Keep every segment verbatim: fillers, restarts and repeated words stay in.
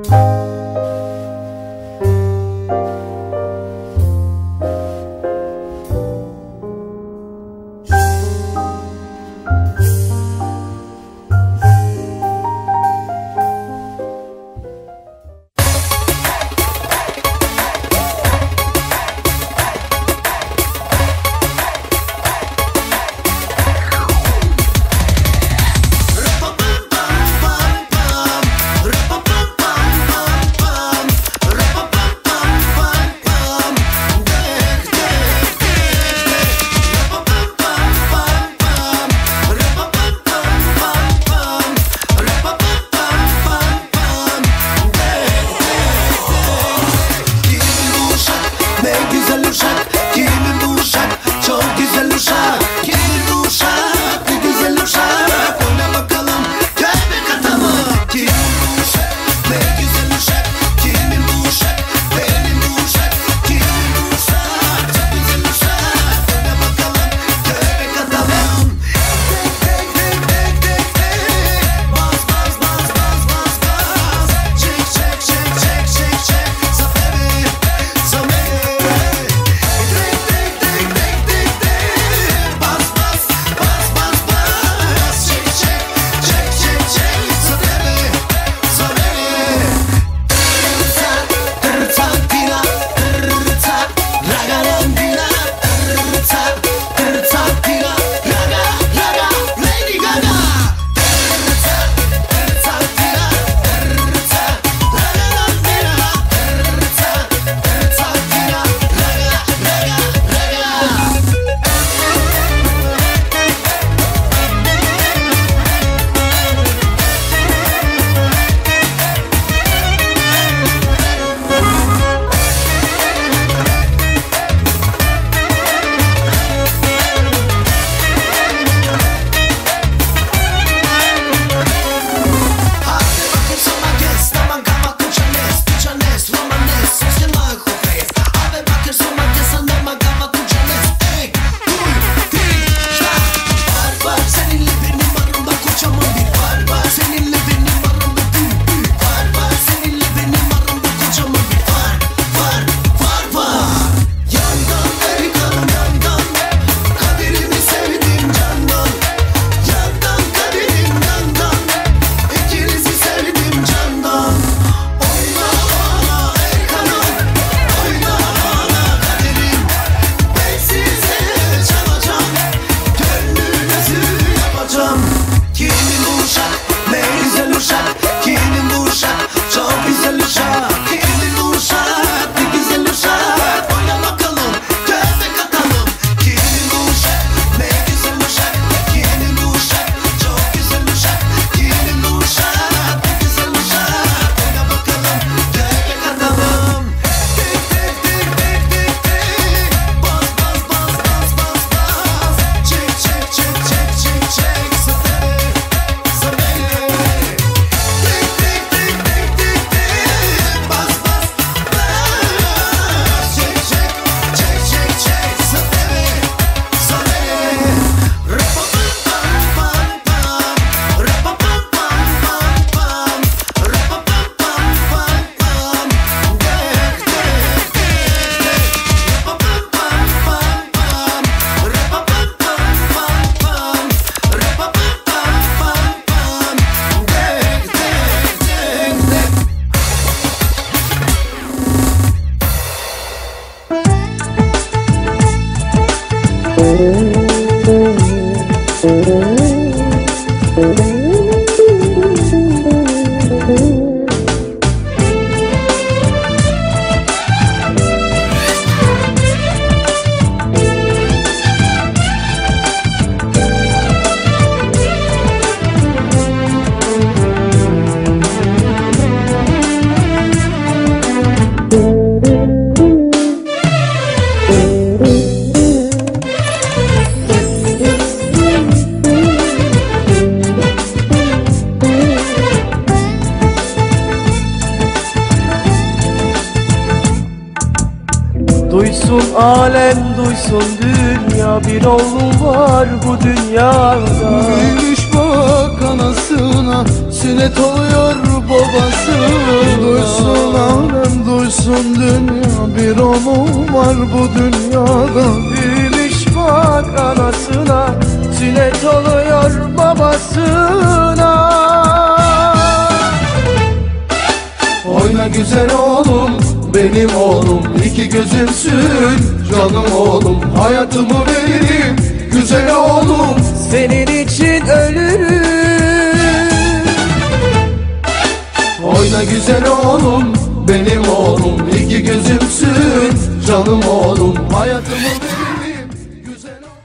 Duysun alem, duysun dünya, bir oğlum var bu dünyada. bak anasına, sünnet oluyor babasına. Duysun alem duysun dünya, bir oğlum var bu dünyada. Büyümüş bak anasına, sünnet oluyor babasına. Oyna güzel oğlum, benim oğlum, iki gözümsün canım oğlum. Hayatımı veririm güzel oğlum, Senin için ölürüm. oyna güzel oğlum, benim oğlum, iki gözümsün canım oğlum. Hayatımı veririm güzel oğlum.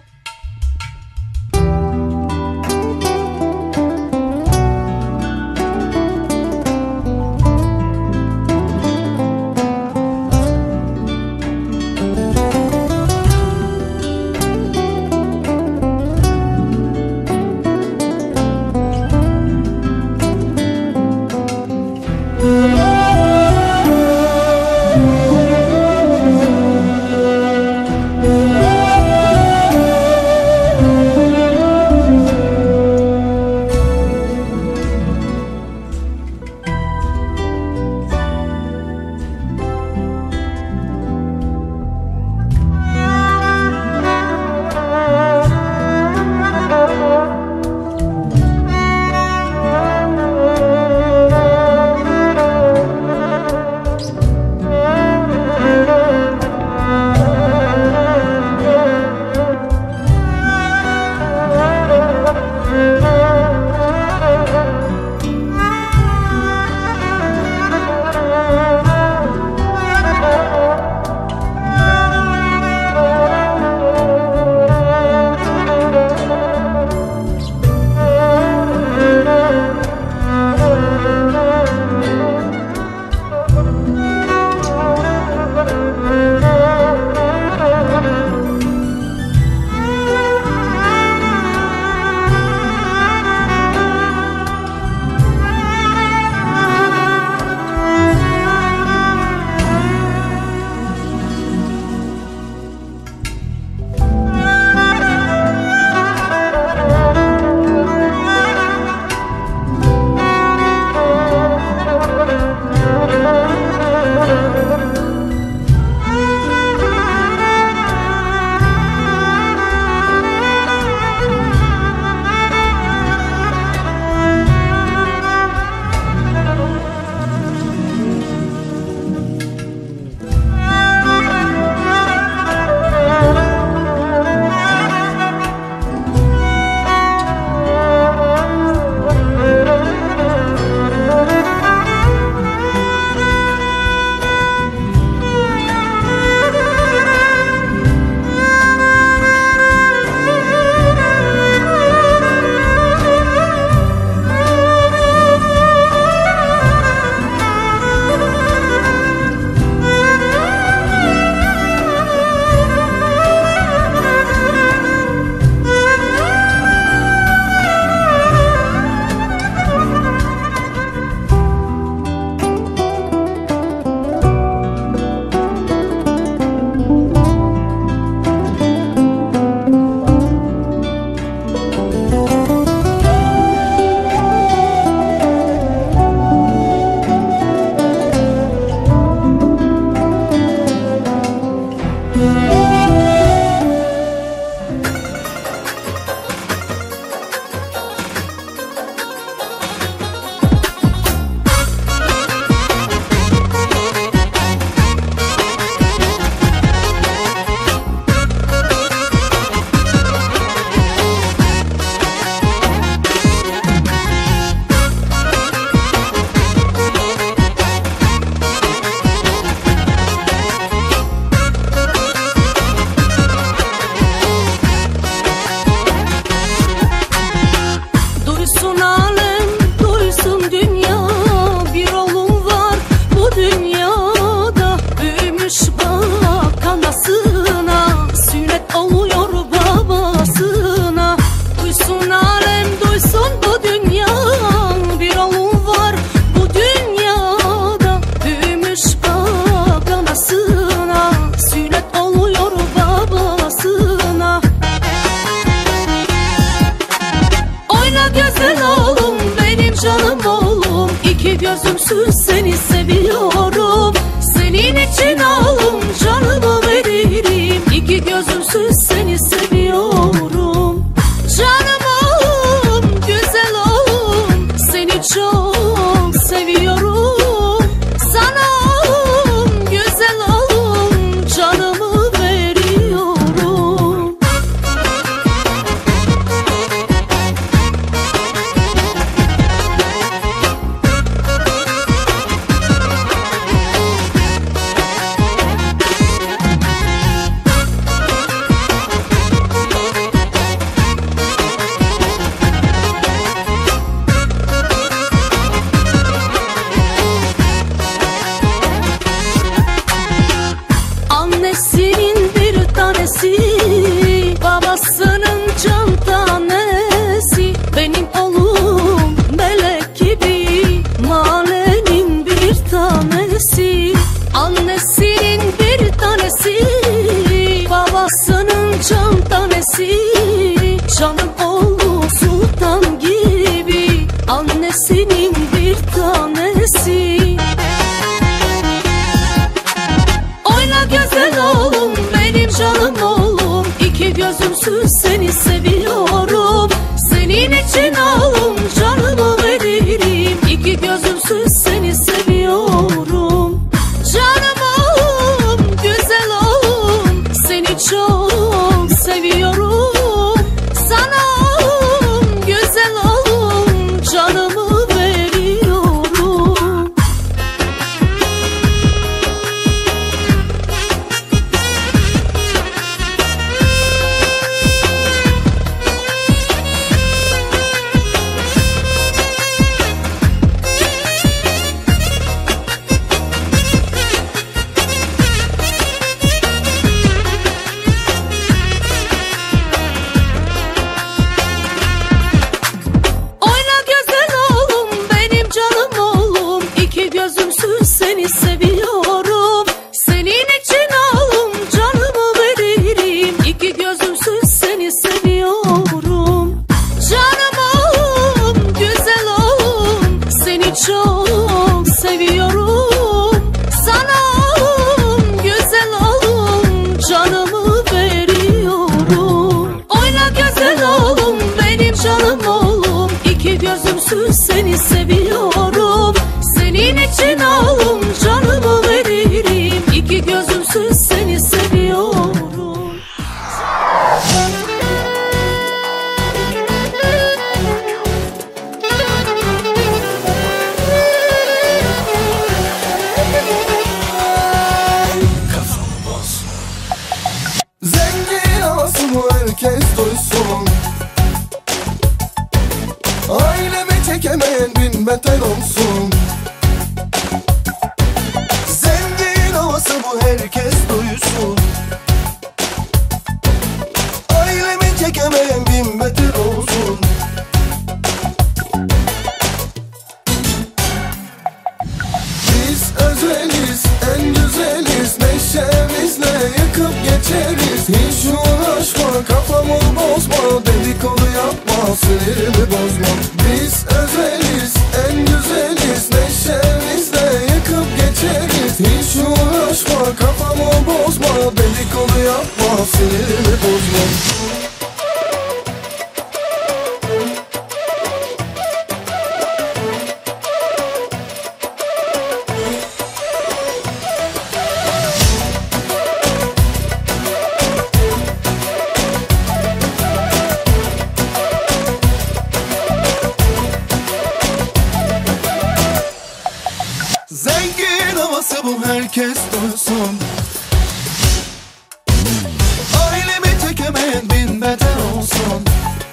seviyorum. Senin için alım canımı veririm. İki gözümsüz seni seviyorum. Canım güzel oğlum, seni çok seviyorum. Sana güzel oğlum, canımı veriyorum. Annesinin bir tanesi, babasının can tanesi. Benim oğlum melek gibi, mahallenin bir tanesi. Annesinin bir tanesi, babasının can tanesi. Canım oğlu sultan gibi, annesinin bir tanesi. Oyna güzel oğlum, benim canım oğlum. İki gözümsüz seni seviyorum. Senin için alım canımı veririm. İki gözümsüz seni seviyorum. Canım oğlum, güzel oğlum, seni çok seviyorum. Sana güzel oğlum, canımı veriyorum. Oyna güzel oğlum, benim canım oğlum. İki gözümsüz seni seviyorum. Senin için alım canımı veririm. İki gözümsüz seni seviyorum. Canım oğlum, güzel oğlum, seni çok seviyorum. Sana güzel oğlum, canımı veriyorum. Oyna güzel oğlum, benim canım oğlum. İki gözümsüz seni seviyorum. Senin için alım canımı veririm. İki gözümsüz seni seviyorum. Zengin olsun herkes duysun. Ailemi çekemeyen bin beter olsun. Zengin olsun bu herkes duysun. Ailemi çekemeyen bin beter olsun. Biz özeliz, en güzeliz. Neşemizle yıkıp geçeriz. Hiç uğraşma, kafamı bozma. Dedikodu yapma, sinirimi bozma. Biz özeliz, en güzeliz. Neşemizle yıkıp geçeriz. Hiç uğraşma, kafamı bozma. Dedikodu yapma, sinirimi bozma. Zengin havası bu herkes duysun. Ailemi çekemeyen bin beter olsun.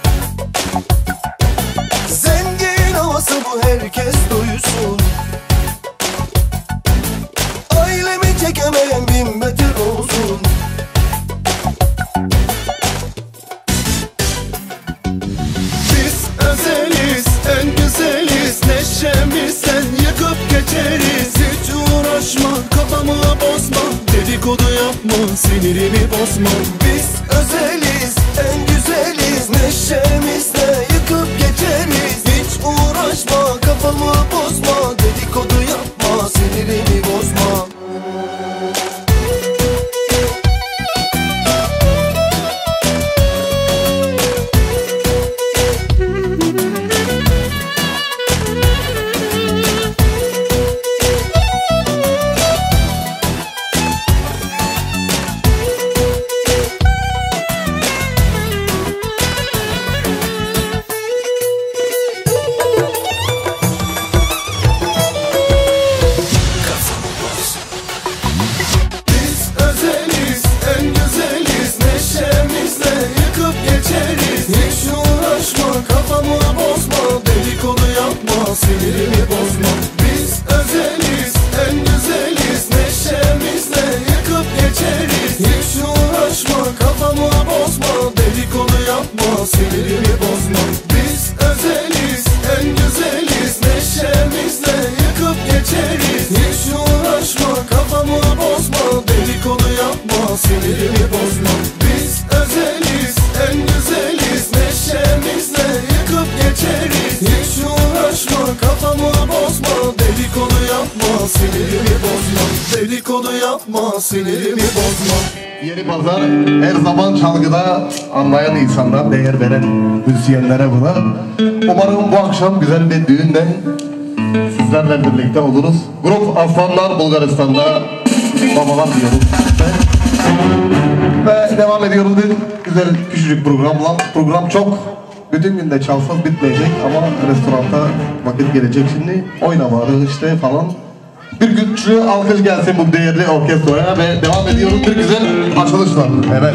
Zengin havası bu herkes duysun. Ailemi çekemeyen bin beter olsun. Biz özeliz, en güzeliz. Neşemizden yıkıp geçeriz. Hiç uğraşma, kafamı bozma. Dedikodu yapma, sinirimi bozma. Biz özeliz, en güzeliz. Neşemizle yıkıp geçeriz. Hiç uğraşma, kafamı bozma. Dedikodu yapma, sinirimi sinirimi bozma. Biz özeliz, en güzeliz, neşemizle yıkıp geçeriz. Hiç uğraşma, kafamı bozma, dedikodu yapma, sinirimi bozma. Biz özeliz, en güzeliz, neşemizle yıkıp geçeriz. Hiç uğraşma, kafamı bozma, dedikodu yapma, sinirimi bozma. Dedikodu yapma, sinirimi bozma. Yeni Pazar her zaman çalgıda anlayan insanlar, değer veren müzisyenlere buna. Umarım bu akşam güzel bir düğünde sizlerle birlikte oluruz. Grup Aslanlar Bulgaristan'da babalar diyoruz. Ve devam ediyoruz bir güzel küçücük programla. Program çok, bütün günde çalsız bitmeyecek ama restoranda vakit gelecek şimdi. Oynamaları işte falan. Bir güçlü alkış gelsin bu değerli orkestraya ve devam ediyoruz bir güzel açılışla. Evet.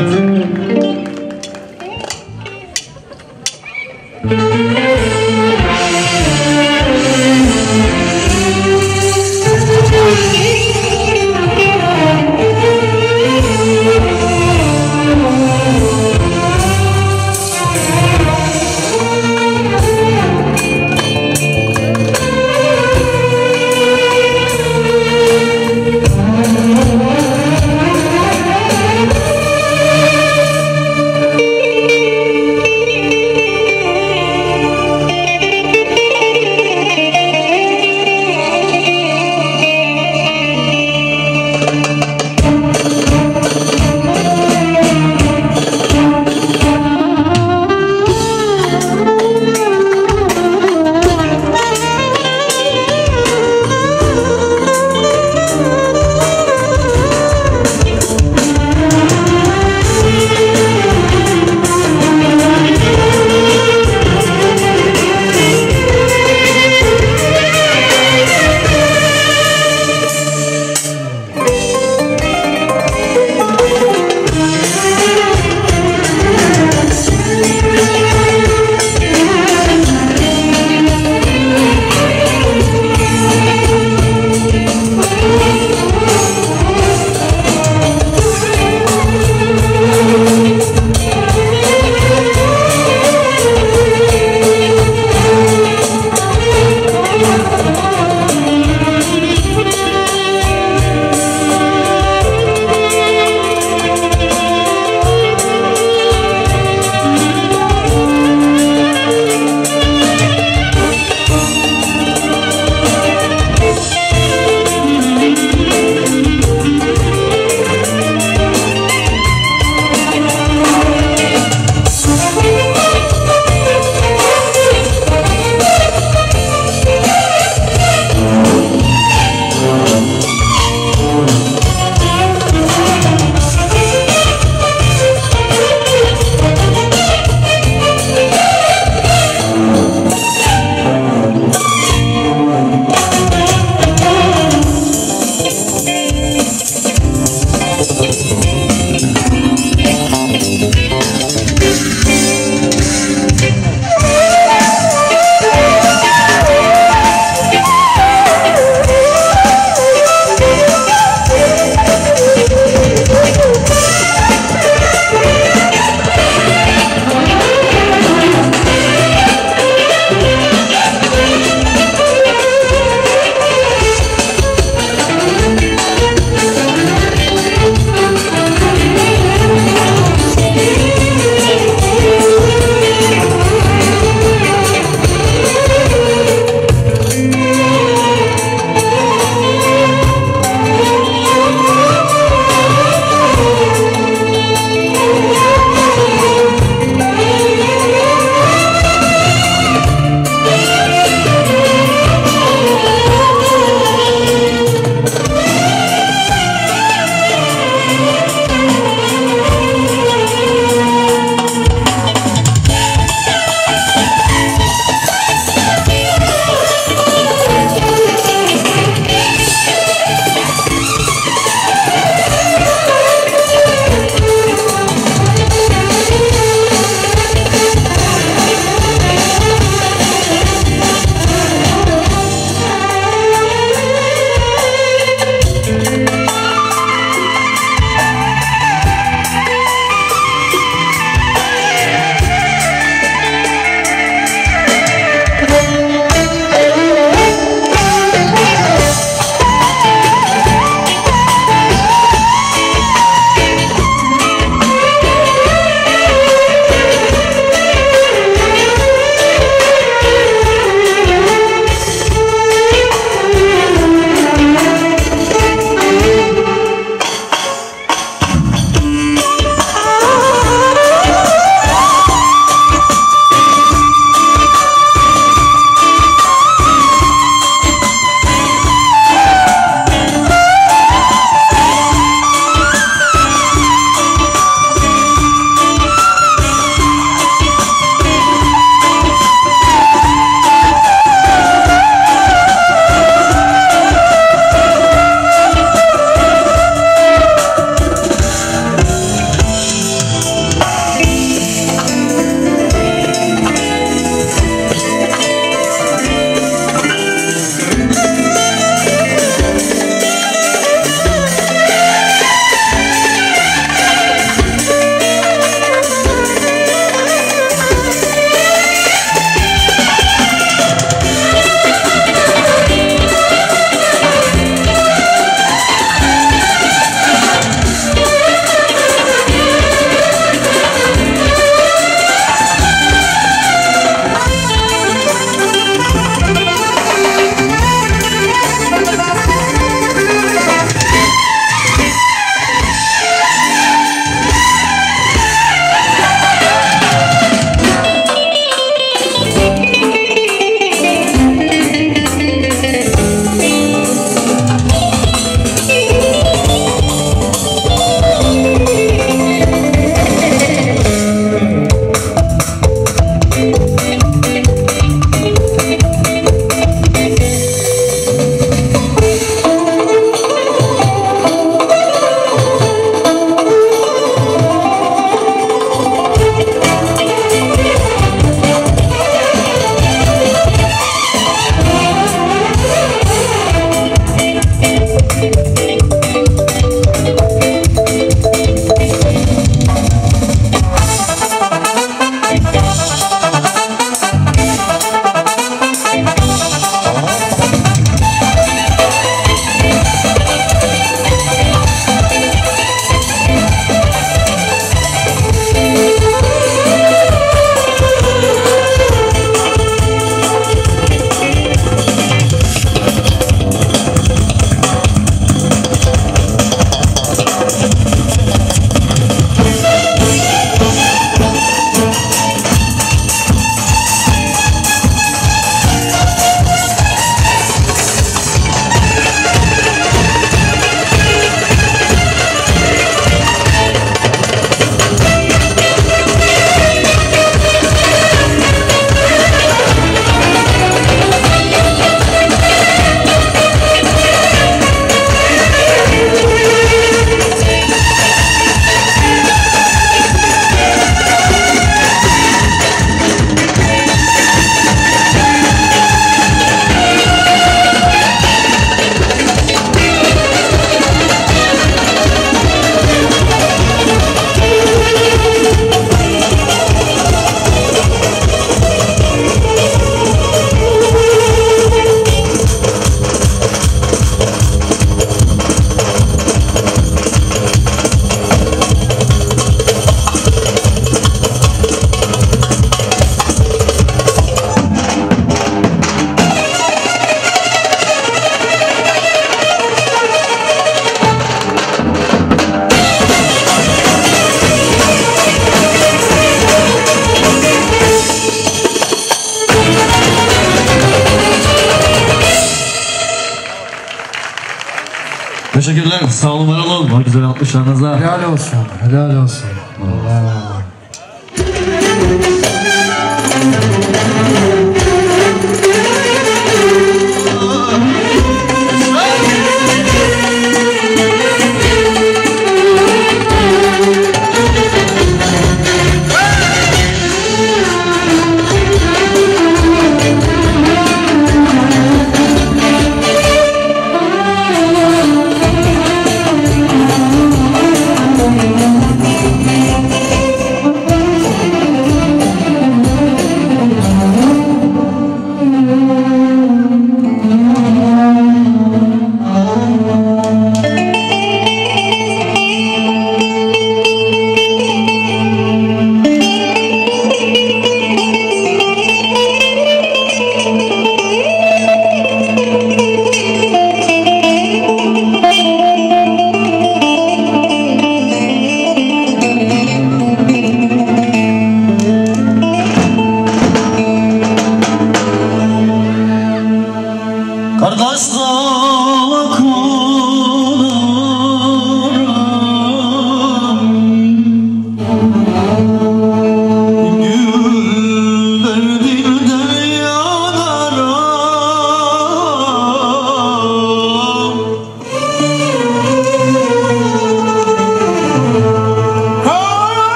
Teşekkürler. Sağ olun, var olun. Bak güzel alkışlarınıza. Helal olsun, helal olsun. Allah.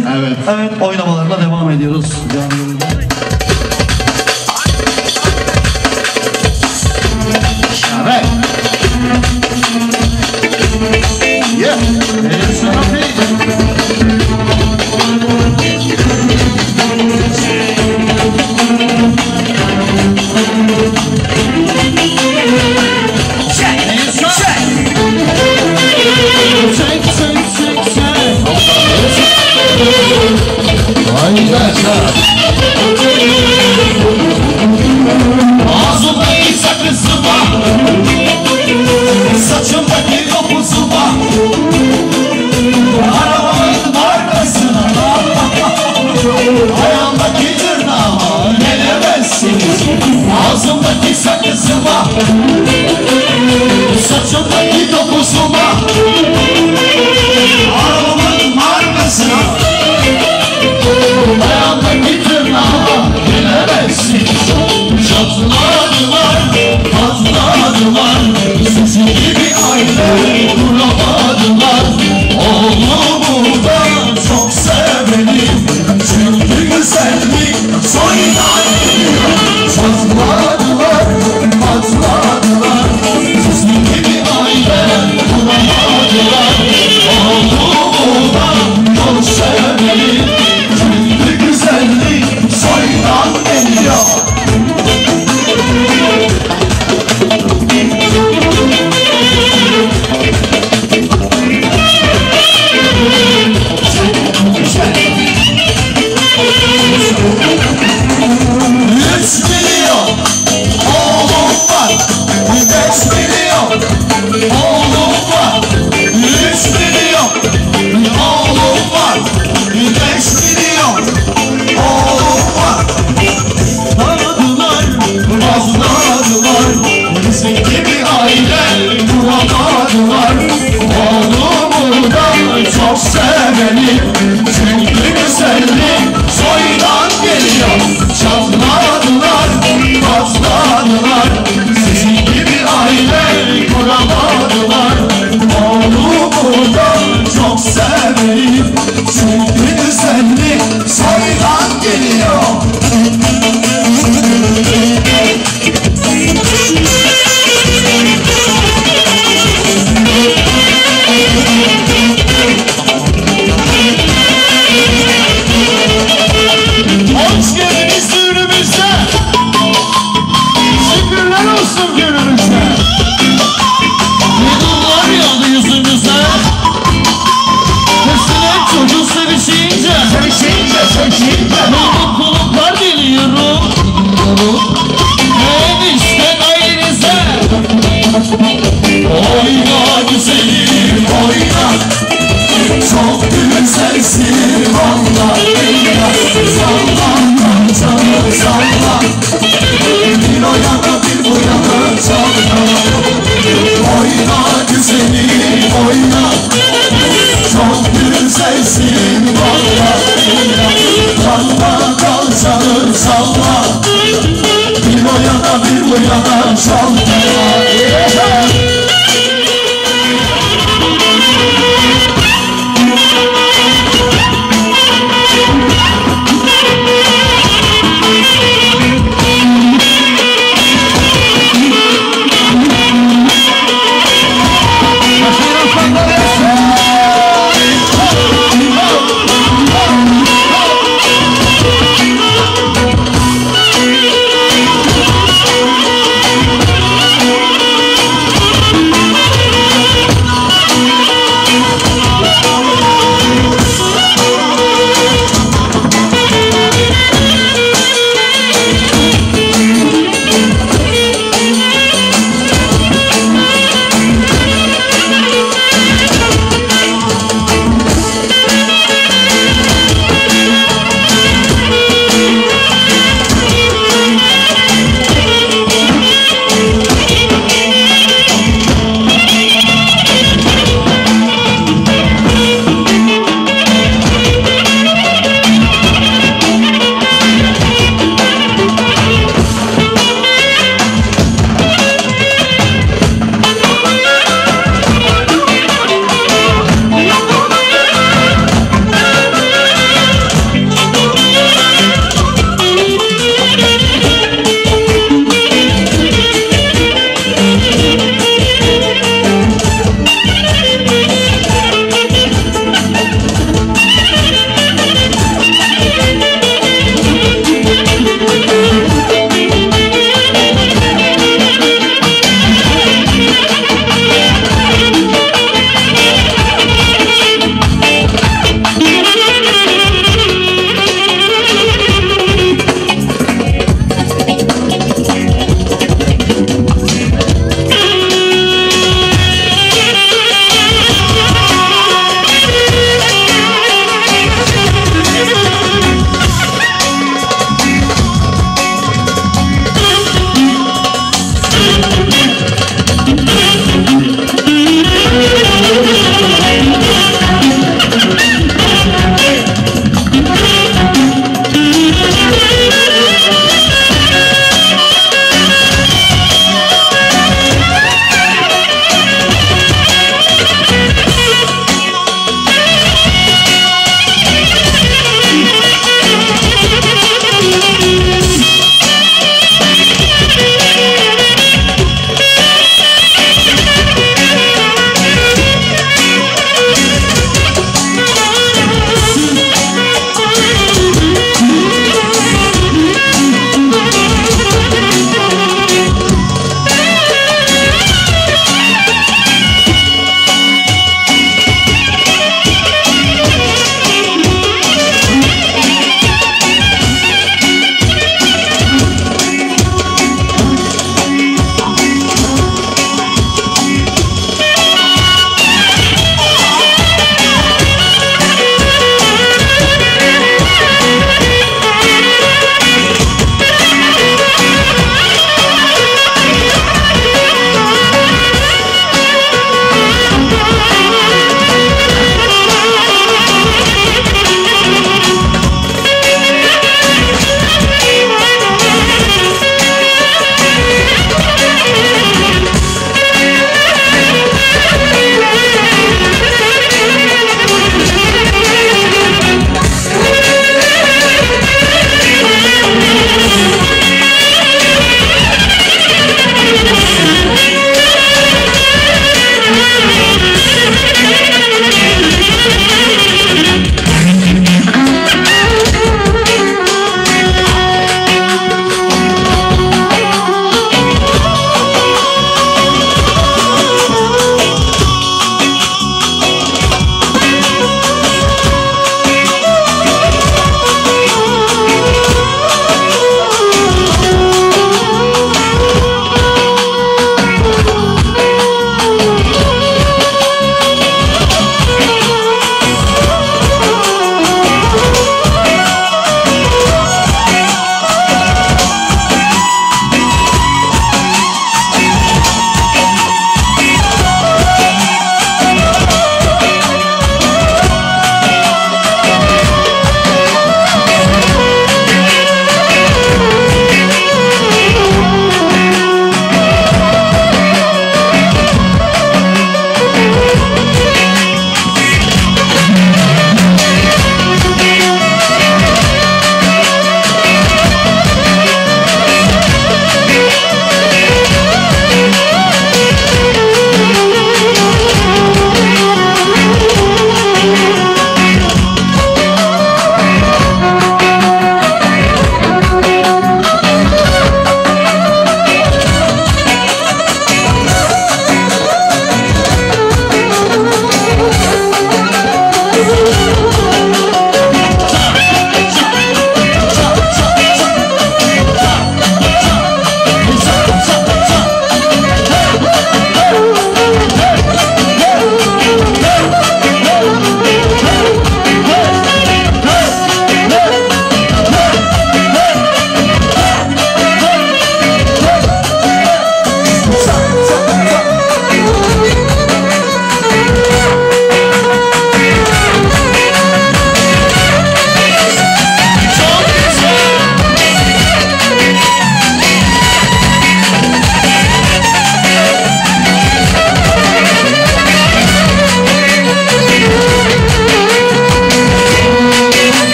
Evet. Evet, oynamalarla devam ediyoruz. Canlı Evet. Yeah. It's happy. Ağzımdaki sakızıma, saçımdaki topuzuma, arabamın markasına, ayağımdaki tırnağıma ne demezsiniz? Ağzımdaki sakızıma, saçımdaki topuzuma, arabamın markasına, ayağımdaki tırnağıma ne demezsiniz? Çatladılar, patladılar, sizin gibi aile kuramadılar. Oğlumu da çok severim, çünkü güzellik soydan geliyor. Çatladılar, patladılar, sizin gibi aile kuramadılar. Oğlumu da çok severim, çünkü güzellik soydan geliyor. Üç milyon oğlum var, beş milyon oğlum var, üç milyon oğlum var, beş milyon oğlum var. Tanıdılar, razladılar, bizim gibi aile kuramadılar. Oğlumu da çok severim, çünkü güzellik soydan geliyor. Çatladılar, patladılar, sizin gibi aile kuramadılar. Oğlumu da çok severim, çünkü güzellik soydan geliyor. Hoş geldiniz düğünümüze. Şükürler olsun günümüze. Yıldızlar yağdı yüzümüze. Kızlar çocuğu sevişince, sevişince, sevişince mutluluklar diliyorum. Enişte ailenize. Oyna güzelim oyna, çok güzelsin valla. Salla canım salla, bir o yana bir bu yana salla. Oyna güzelim oyna, çok güzelsin valla. Salla canım salla, bir o yana bir bu yana salla.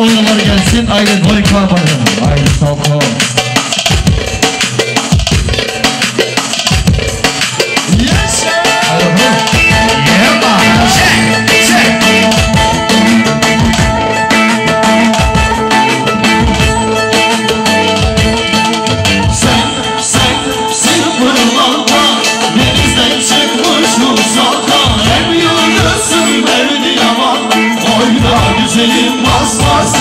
oyunlar gelsin. Aydın harika yaparım. Aydın sağ ol. Güzelim bas bas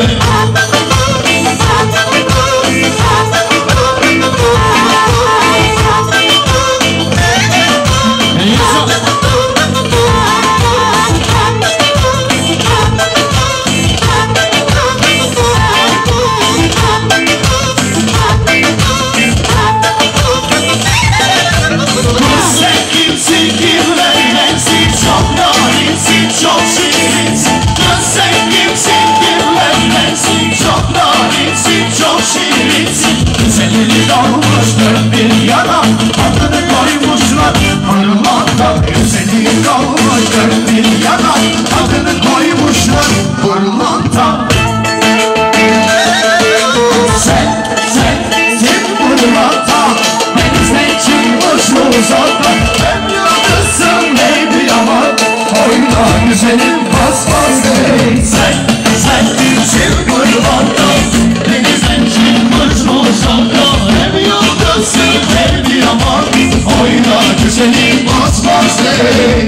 güzelim bas bas değil. Sen, sen çıpırlanda denizden çıkmış olsanda hem yıldızsın hem bir yaman. Oyna güzelim bas bas değil.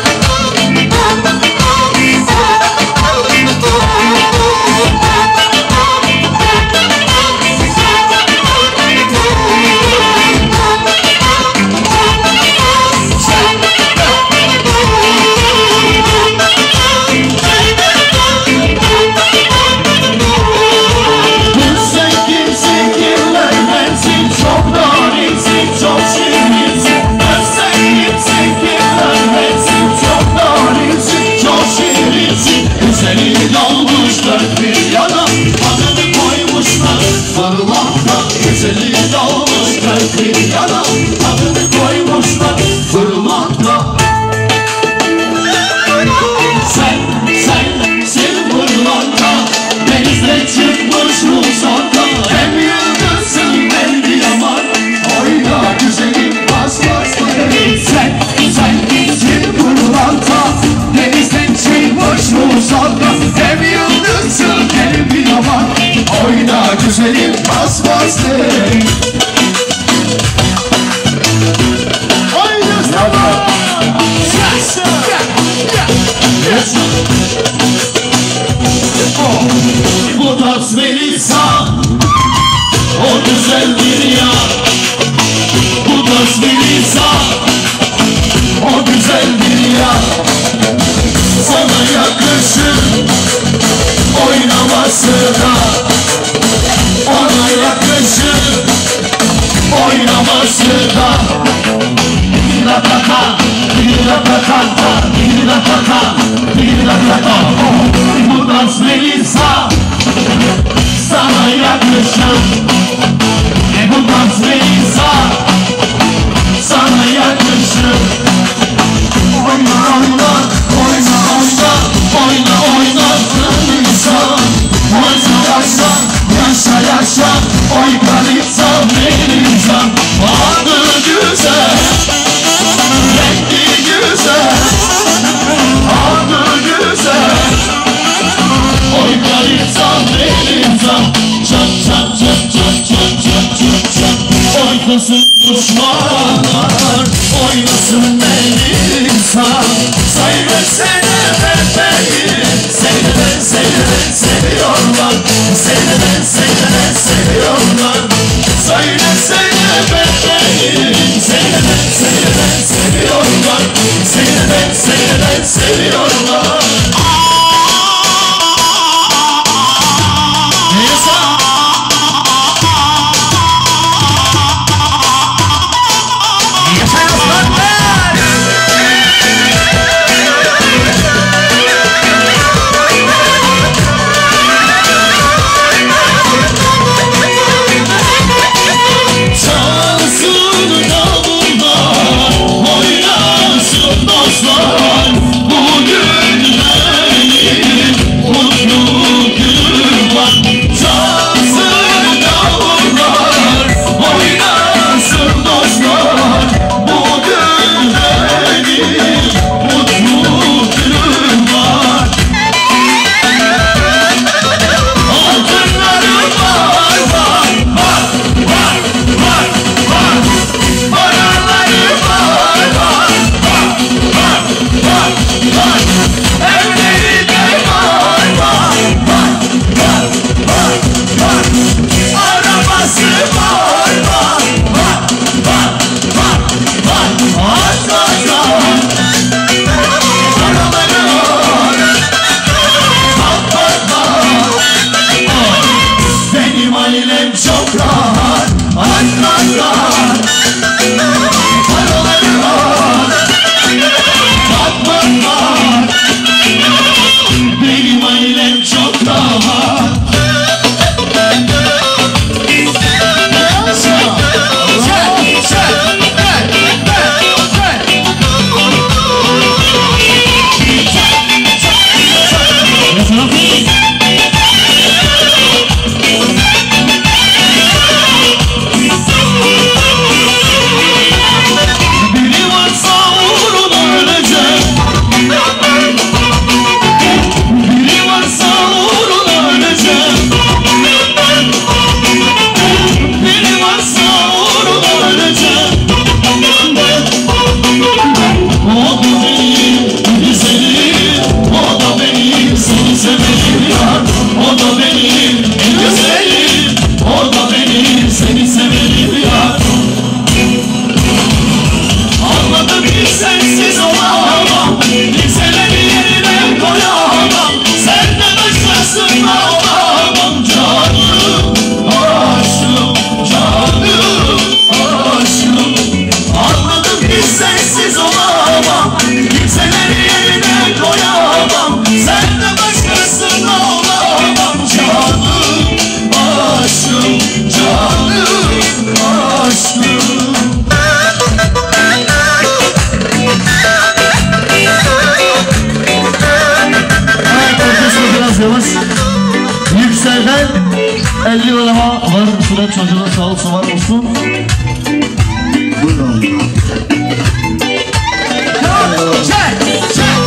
Güzeli dalmış dört bir yana, adını koymuşlar fırlanda. Sen, sen, sen fırlanda, denizde çıkmış Rusanda. Hem yıldızsın hem bir yaman, oyna güzelim bas bas değil. Sen, sen, sen fırlanda, denizden çıkmış Rusanda. Hem yıldızsın hem bir yaman, oyna güzelim bas bas değil. Oyna sana. Yes. Yes. Oh. Bu tas Melisa, o güzel bir yar. Bu tas Melisa, o güzel bir yar. Sana yakışır oynaması da. Ona yakışır oynaması da. Bir dakika, bir dakika, bir dakika, bir dakika. Bu dans Melisa sana yakışır. E bu dans Melisa sana yakışır. Oyna oyna, oyna oyna, oyna oyna Melisa. Oyna oyna, yaşa yaşa, oy Kalipsa Melisa. Adı güzel, rengi güzel, adı güzel, oy Kalipsa Melisa. Çat çat çat çat çat çat çat çat. Oynasın düşmanlar, oynasın Melisa. Söylesene bebeğim, seyreden seyreden seviyorlar. Seyreden seyreden seviyorlar. Söylesene bebeğim, seyreden seyreden seviyorlar. Seyreden seyreden seviyorlar. Oynasın dostlar, bugün efendim. elli lirama var. Süre çocuğuna sağ olsun var olsun. Buyurun. Çek! Çek!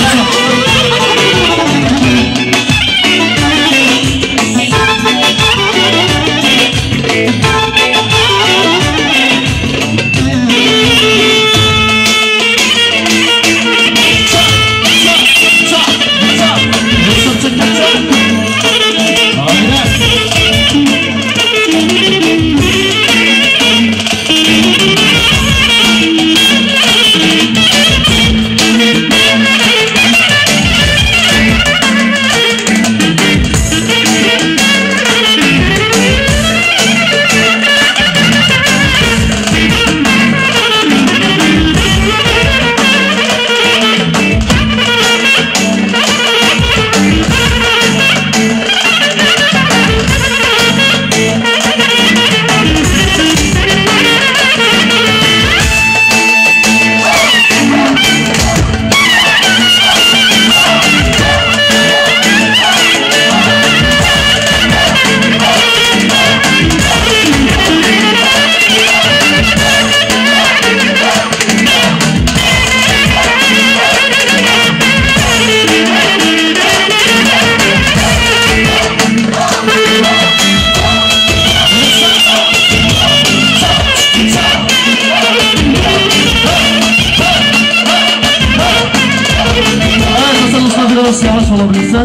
Yavaş olabilirse.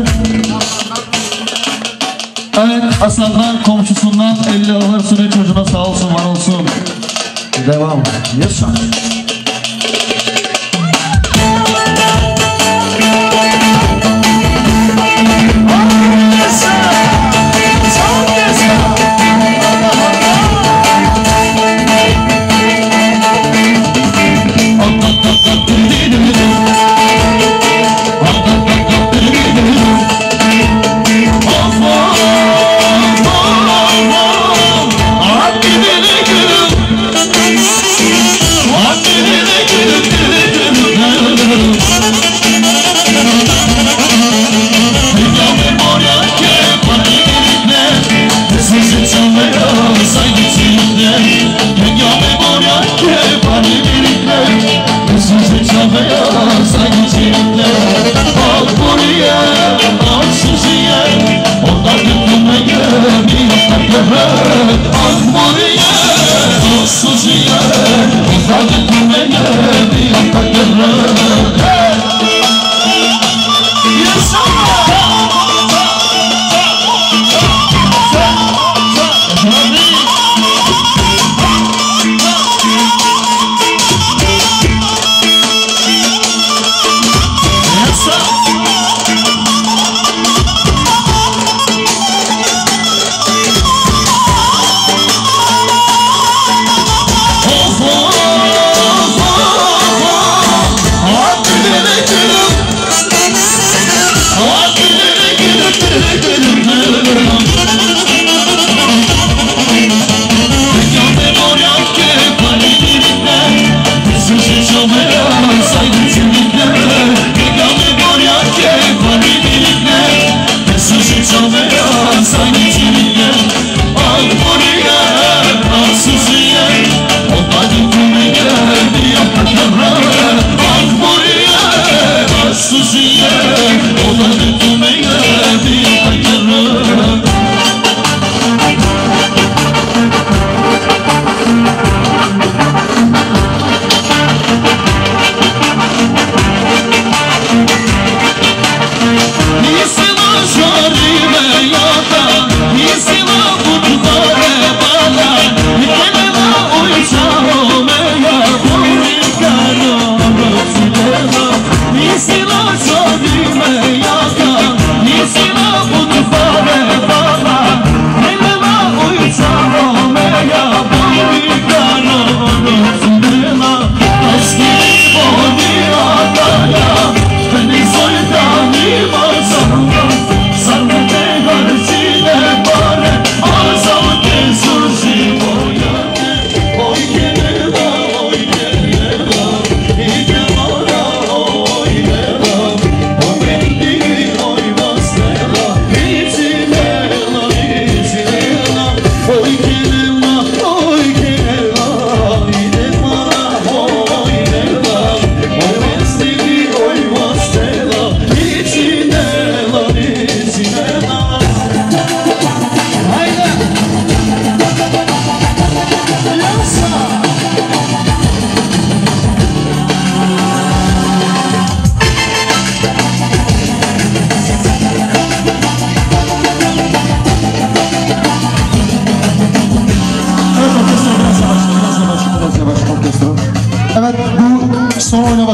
Evet, Aslan'dan komşusundan elli alır süre çocuğuna sağ olsun var olsun. Devam. Yaşa.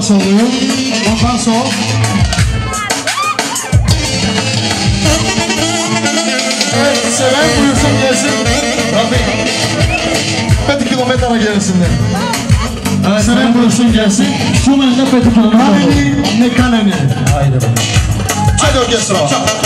solluyor. Ondan sol. Evet, seven buyursun gelsin. Rafik. Peti kilometre gelsinler. Evet, seven buyursun gelsin. Şu menle peti kilometre. Kaneni ne kaneni. Haydi bakalım. Hadi orkestra.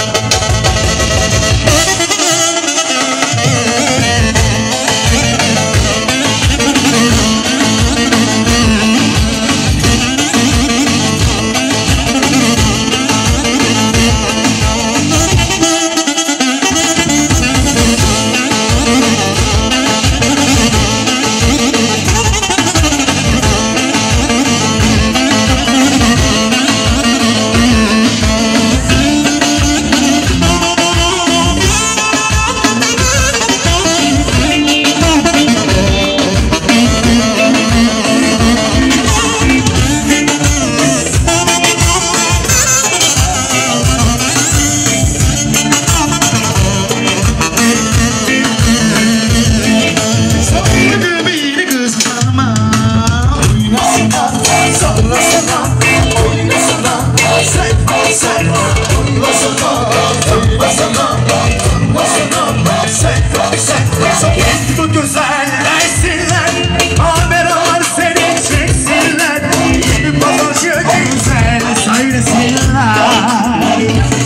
Bu güzelleşsinler, kameralar seni çeksinler, bir bagajı güzel söylesinler.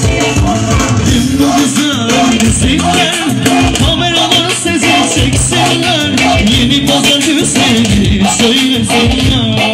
Bu güzel müzikler, kameralar sesi çeksinler, yeni pazar güzeli söylesinler.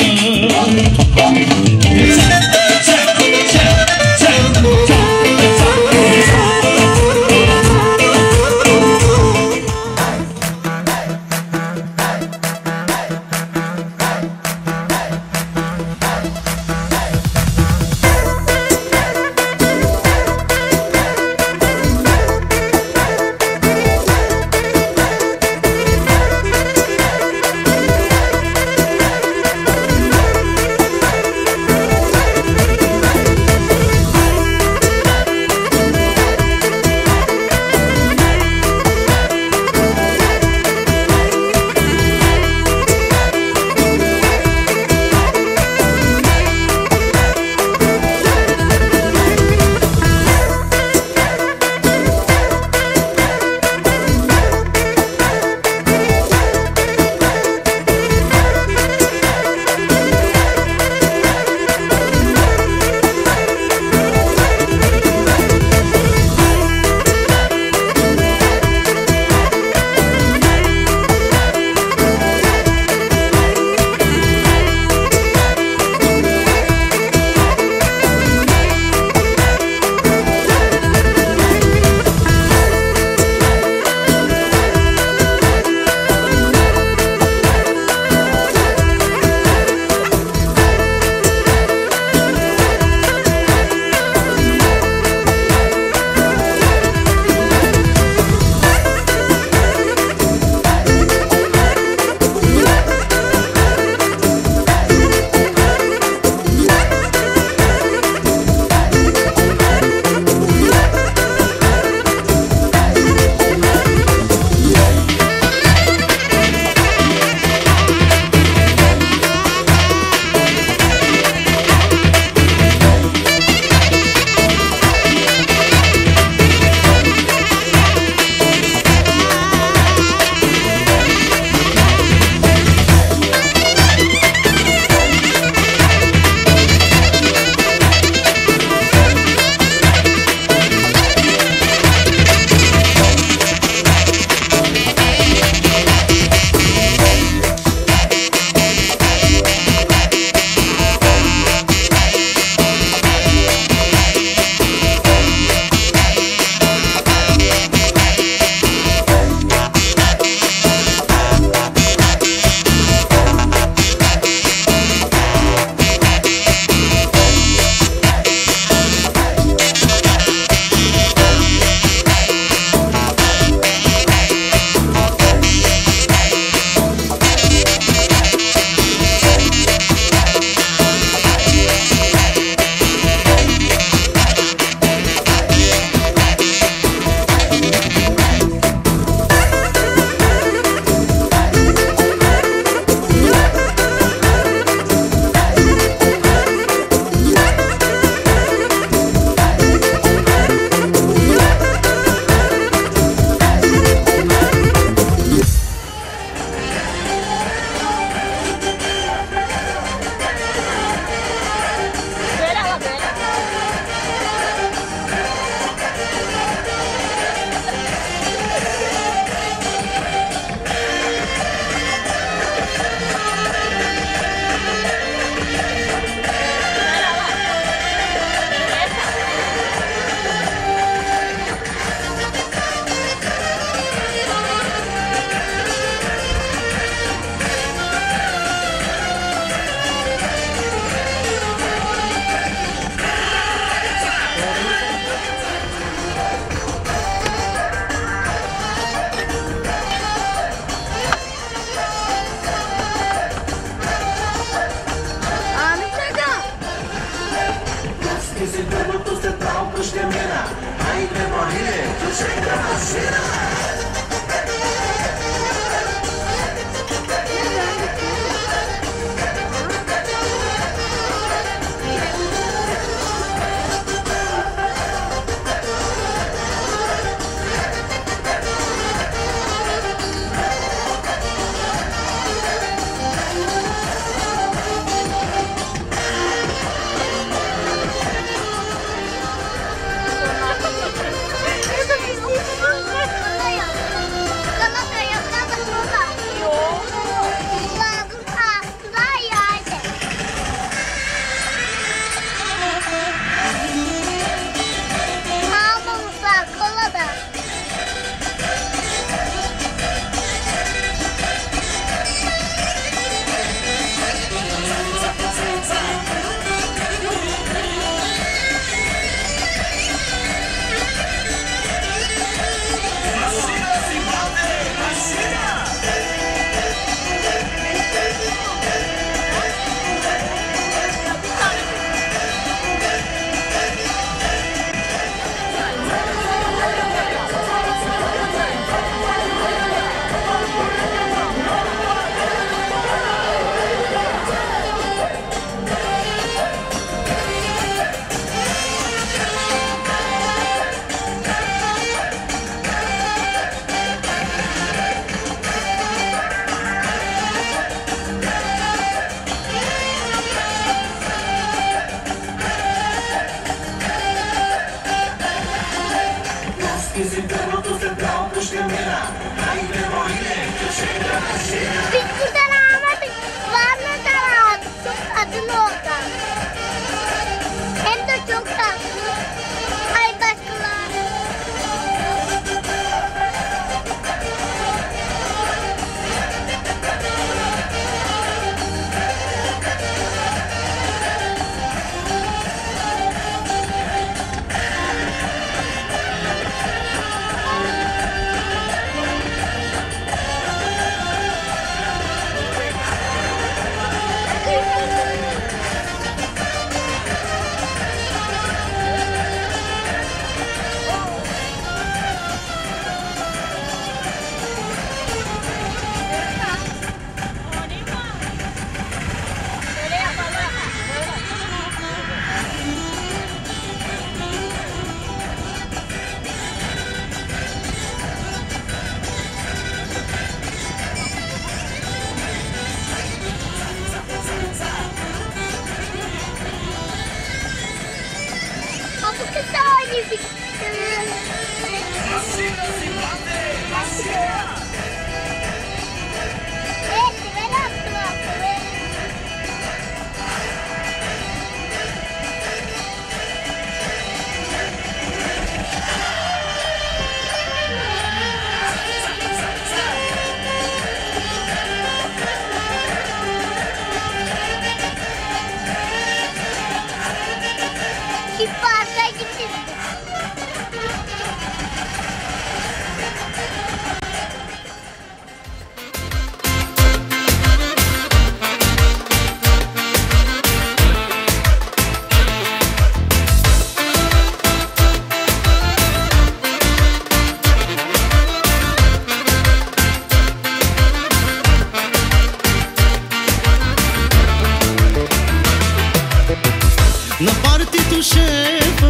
Biz buradan almadık. Varlıdan aldık. Çok adını orada. Hem de çok tatlı. Ay başkalar. На партито шефа,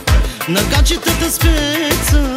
на гачетата спеца,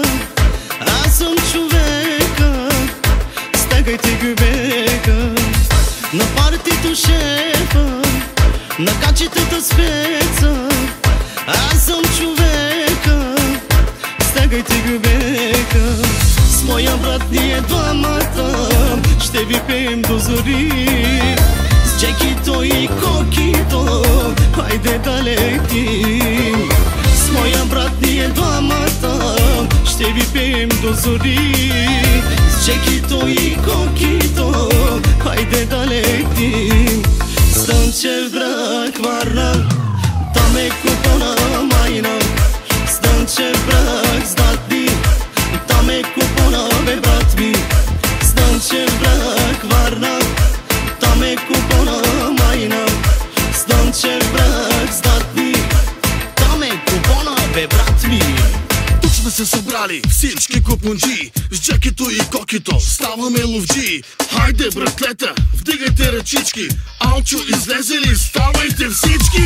аз съм човека, стегайте гюбека. На партито шефа, на гачетата спеца, аз съм човека, стегайте гюбека. С моя брат ние двамата ще ви пеем до зори. С Джекито и Кокито, хайде да летим. С моя брат ние двамата ще ви пеем до зори. С Джекито и Кокито, хайде да летим. Слънчев брак, Варна, там е купона майна. Слънчев брак, Златни, там е купона, бе брат ми. Слънчев брак, Варна, там е купона майна. Слънчев брак, Златни, там е купона, бе брат ми. Тук сме се събрали всички купунджи, с Джекито и Кокито ставаме ловджи. Хайде братлета, вдигайте ръчички, Алчо излезе ли, ставайте всички!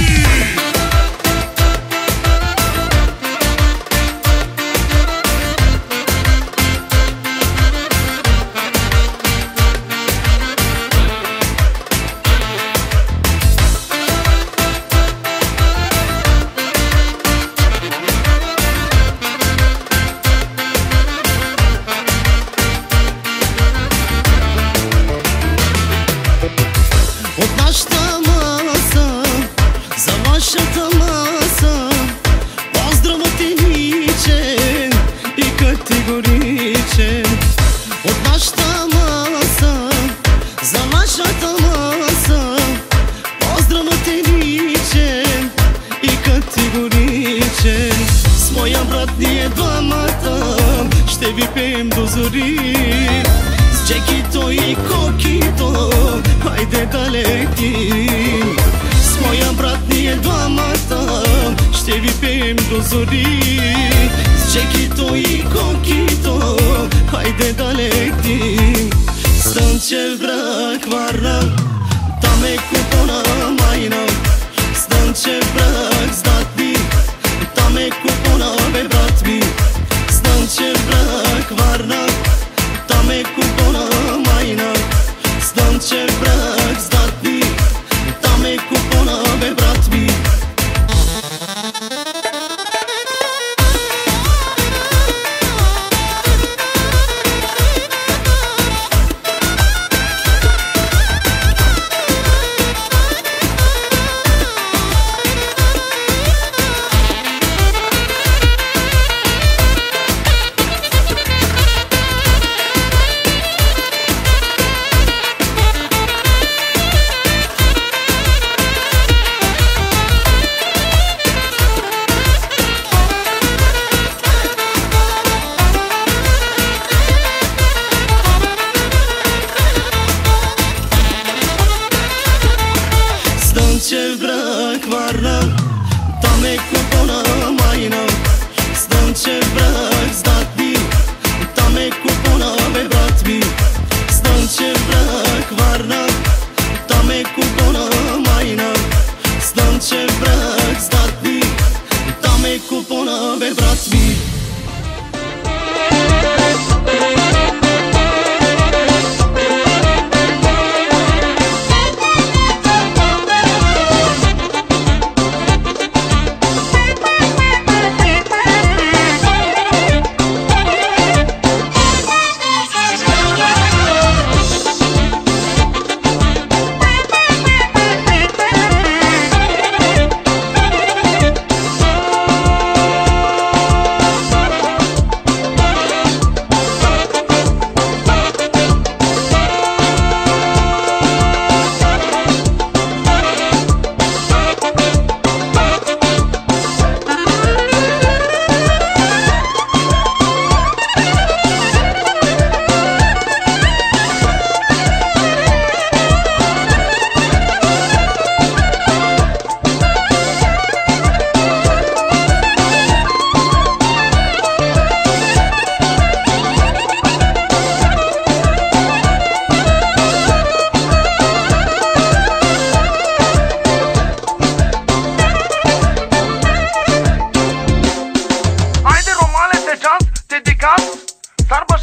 От нашата маса за вашата маса поздравът е личен и категоричен. От нашата маса за вашата маса поздравът е личен и категоричен. С моя брат ние двамата ще ви пеем до зори. С Джекито и Кокито, хайде да летим. С моя брат ние двамата ще ви пеем до зори. С Джекито и Кокито, хайде да летим. Слънчев брак, Варна, там е купона майна. Слънчев брак, Златни, там е купона, бе брат ми. Слънчев брак, Варна, там е купона майна. Слънчев брак, Златни, там е купона, бе брат ми.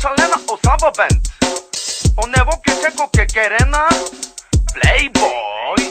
Chalena Osama Band. O nevo que checo que querena Playboy.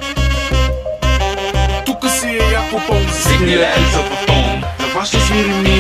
Сигни ли е за потом? На вашите звери ми